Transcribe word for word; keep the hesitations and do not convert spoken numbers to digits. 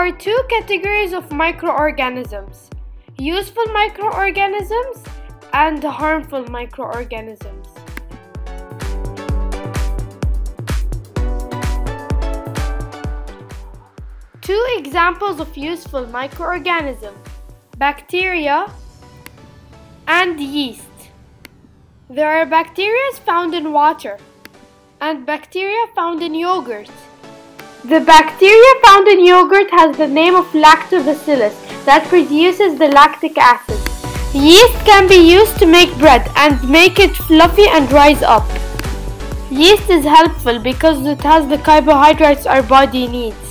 are two categories of microorganisms: useful microorganisms and harmful microorganisms. Two examples of useful microorganisms: bacteria and yeast. There are bacteria found in water and bacteria found in yogurt. The bacteria found in yogurt has the name of lactobacillus that produces the lactic acid. Yeast can be used to make bread and make it fluffy and rise up. Yeast is helpful because it has the carbohydrates our body needs.